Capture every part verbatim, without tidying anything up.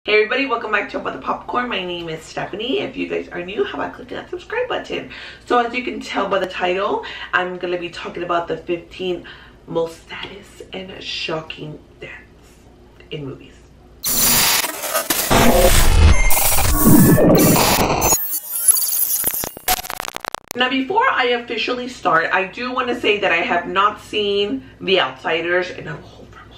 Hey everybody, welcome back to About the Popcorn. My name is Stephanie. If you guys are new, how about clicking that subscribe button? So as you can tell by the title, I'm going to be talking about the fifteen most saddest and shocking deaths in movies. Now before I officially start, I do want to say that I have not seen The Outsiders, and I'm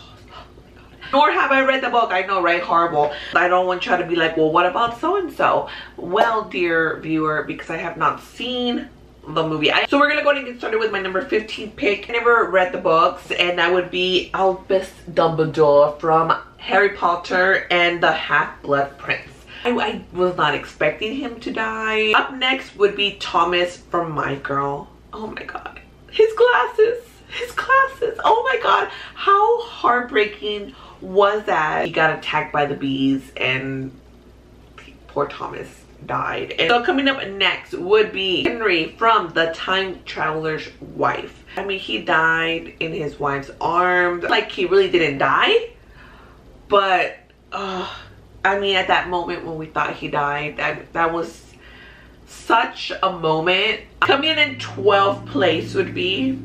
nor have I read the book. I know, right? Horrible. I don't want you to be like, well, what about so-and-so? Well, dear viewer, because I have not seen the movie. I, so we're going to go ahead and get started with my number fifteen pick. I never read the books, and that would be Albus Dumbledore from Harry Potter and the Half-Blood Prince. I, I was not expecting him to die. Up next would be Thomas from My Girl. Oh my god. His glasses. His glasses. Oh my god. How heartbreaking was that? He got attacked by the bees and poor Thomas died. And so coming up next would be Henry from The Time Traveler's Wife. I mean, he died in his wife's arms. Like, he really didn't die, but uh, I mean, at that moment when we thought he died, that, that was such a moment. Coming in in twelfth place would be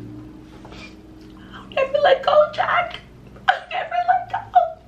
I'll Never Let Go, Jack. I'll Never Let Go.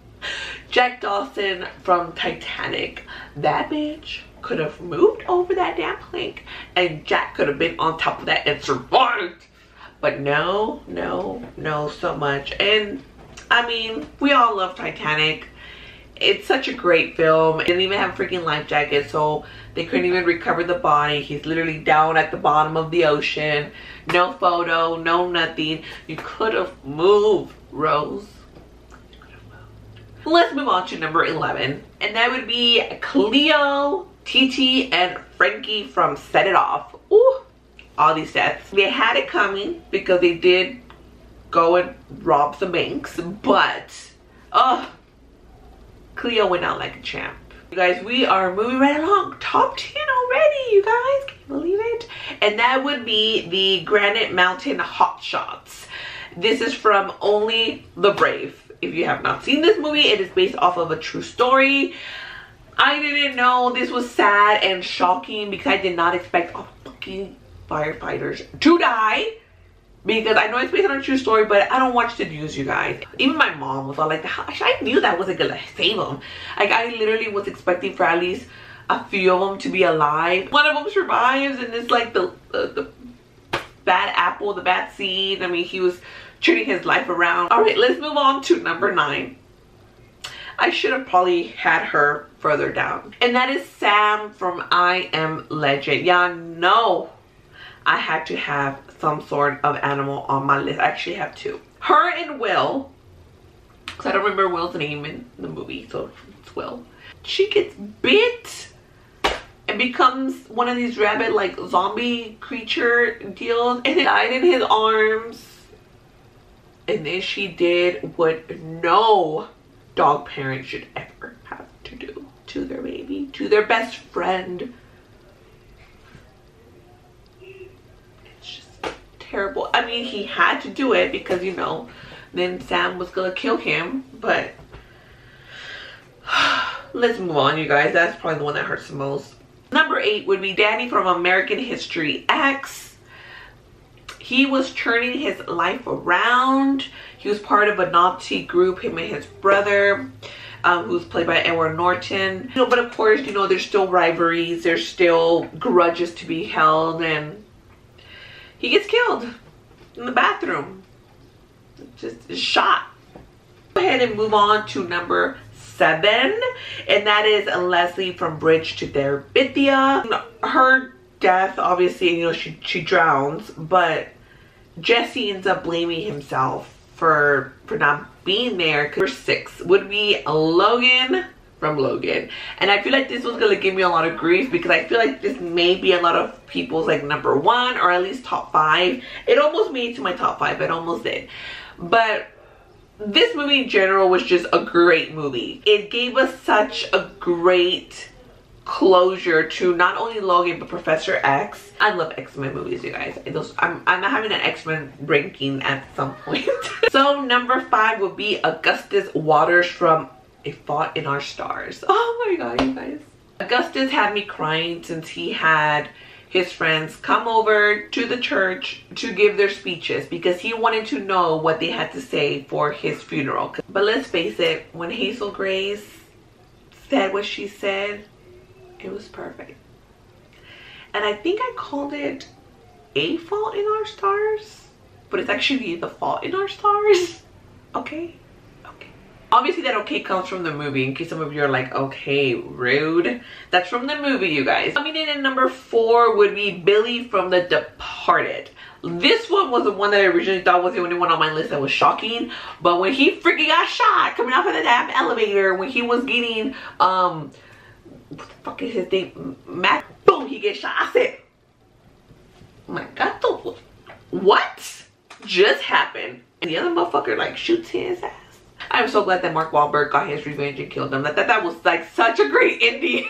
Jack Dawson from Titanic. That bitch could have moved over that damn plank and Jack could have been on top of that and survived. But no, no, no, so much. And I mean, we all love Titanic. It's such a great film. It didn't even have a freaking life jacket, so they couldn't even recover the body. He's literally down at the bottom of the ocean. No photo, no nothing. You could have moved, Rose. You could have moved. Let's move on to number eleven. And that would be Cleo, Titi, and Frankie from Set It Off. Ooh, all these deaths. They had it coming because they did go and rob some banks, but oh, Cleo went out like a champ. You guys, we are moving right along. Top ten already, you guys. Can you believe it? And that would be the Granite Mountain Hot Shots. This is from Only the Brave. If you have not seen this movie, it is based off of a true story. I didn't know this was sad and shocking because I did not expect all fucking firefighters to die. Because I know it's based on a true story, but I don't watch the news, you guys. Even my mom was all like, I knew that wasn't gonna save them. Like, I literally was expecting for at least a few of them to be alive. One of them survives, and it's like the, the, the bad apple, the bad seed. I mean, he was turning his life around. All right, let's move on to number nine. I should have probably had her further down. And that is Sam from I Am Legend. Y'all know I had to have some sort of animal on my list. I actually have two. Her and Will, because I don't remember Will's name in the movie, so it's Will. She gets bit and becomes one of these rabbit like zombie creature deals and it died in his arms. And then she did what no dog parent should ever have to do to their baby, to their best friend. Terrible. I mean, he had to do it because, you know, then Sam was gonna kill him, but let's move on, you guys. That's probably the one that hurts the most. Number eight would be Danny from American History X. He was turning his life around. He was part of a Nazi group, him and his brother, um, who's played by Edward Norton. You know, but of course, you know, there's still rivalries, there's still grudges to be held, and he gets killed in the bathroom. Just shot. Go ahead and move on to number seven. And that is Leslie from Bridge to Terabithia. Her death, obviously, you know, she, she drowns. But Jesse ends up blaming himself for, for not being there. Number six would be Logan from Logan. And I feel like this was gonna give me a lot of grief because I feel like this may be a lot of people's like number one or at least top five. It almost made it to my top five. It almost did. But this movie in general was just a great movie. It gave us such a great closure to not only Logan but Professor X. I love X-Men movies, you guys. Those, I'm, I'm having an X-Men ranking at some point. So number five would be Augustus Waters from A Fault in Our Stars. Oh my god, you guys. Augustus had me crying since he had his friends come over to the church to give their speeches because he wanted to know what they had to say for his funeral. But let's face it, when Hazel Grace said what she said, it was perfect. And I think I called it A Fault in Our Stars, but it's actually The Fault in Our Stars. Okay, okay. Obviously that okay comes from the movie, in case some of you are like, okay, rude. That's from the movie, you guys. Coming in at number four would be Billy from The Departed. This one was the one that I originally thought was the only one on my list that was shocking. But when he freaking got shot coming off of the damn elevator, when he was getting, um, what the fuck is his name? Matt, boom, he gets shot. I said, oh my god, what just happened? And the other motherfucker like shoots his ass. I'm so glad that Mark Wahlberg got his revenge and killed him. That, that, that was like such a great ending.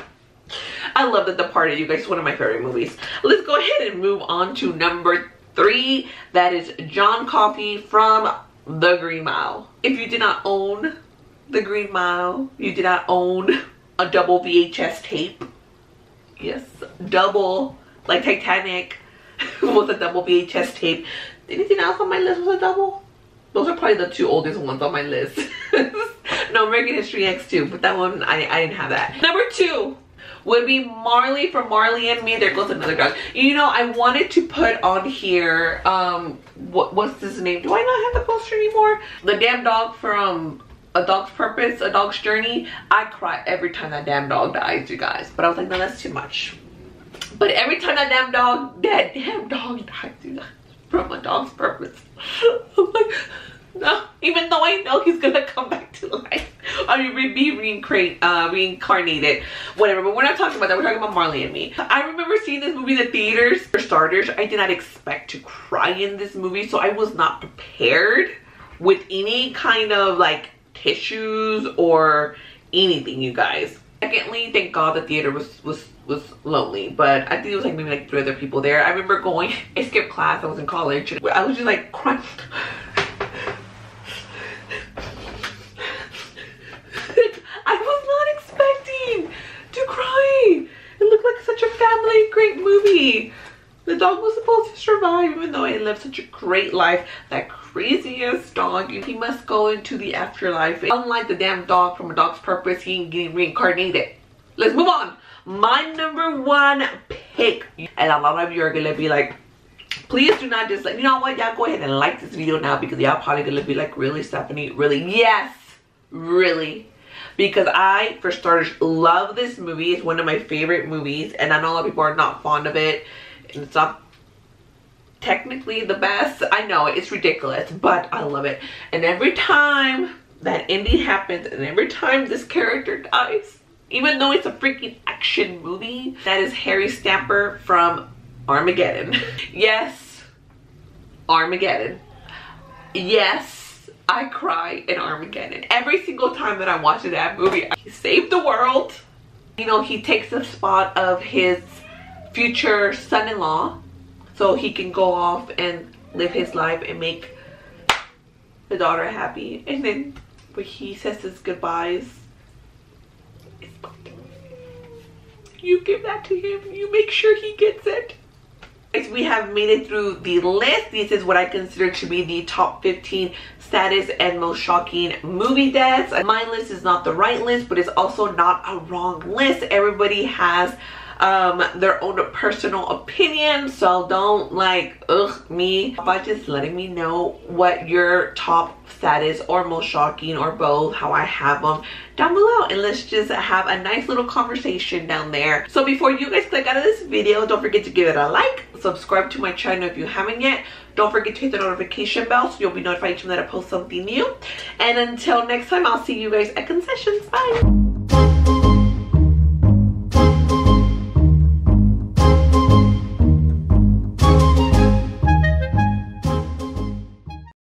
I love The Departed, you guys. It's one of my favorite movies. Let's go ahead and move on to number three. That is John Coffey from The Green Mile. If you did not own The Green Mile, you did not own a double V H S tape. Yes, double, like Titanic was a double V H S tape. Anything else on my list was a double? Those are probably the two oldest ones on my list. No, American History X two, but that one, I, I didn't have that. Number two would be Marley from Marley and Me. There goes another dog. You know, I wanted to put on here, um, what, what's his name? Do I not have the poster anymore? The damn dog from A Dog's Purpose, A Dog's Journey. I cry every time that damn dog dies, you guys. But I was like, no, that's too much. But every time that damn dog, that damn dog dies, you guys, from A Dog's Purpose. I'm like, no, even though I know he's gonna come back to life. I mean, be reincarnated, uh, reincarnated, whatever. But we're not talking about that. We're talking about Marley and Me. I remember seeing this movie in the theaters. For starters, I did not expect to cry in this movie, so I was not prepared with any kind of like tissues or anything, you guys. Secondly, thank God the theater was was was lonely, but I think it was like maybe like three other people there. I remember going, I skipped class, I was in college, and I was just like crying. I was not expecting to cry. It looked like such a family great movie. The dog was supposed to survive, even though he lived such a great life. That craziest dog, he must go into the afterlife. Unlike the damn dog from A Dog's Purpose, he ain't getting reincarnated. Let's move on. My number one pick, and a lot of you are gonna be like, please do not just like, you know what, y'all go ahead and like this video now, because y'all probably gonna be like, really, Stephanie, really? Yes, really. Because I, for starters, love this movie. It's one of my favorite movies, and I know a lot of people are not fond of it, and it's not technically the best. I know it's ridiculous, but I love it. And every time that ending happens, and every time this character dies, even though it's a freaking action movie, that is Harry Stamper from Armageddon. Yes, Armageddon. Yes, I cry in Armageddon. Every single time that I watch that movie, he saved the world. You know, he takes the spot of his future son-in-law so he can go off and live his life and make the daughter happy. And then when he says his goodbyes, it's you give that to him. You make sure he gets it. We have made it through the list. This is what I consider to be the top fifteen saddest and most shocking movie deaths. My list is not the right list, but it's also not a wrong list. Everybody has um their own personal opinion, so don't like ugh me by just letting me know what your top saddest or most shocking, or both, how I have them down below, and let's just have a nice little conversation down there. So before you guys click out of this video, don't forget to give it a like, subscribe to my channel if you haven't yet. Don't forget to hit the notification bell so you'll be notified each time that I post something new. And until next time, I'll see you guys at concessions. Bye.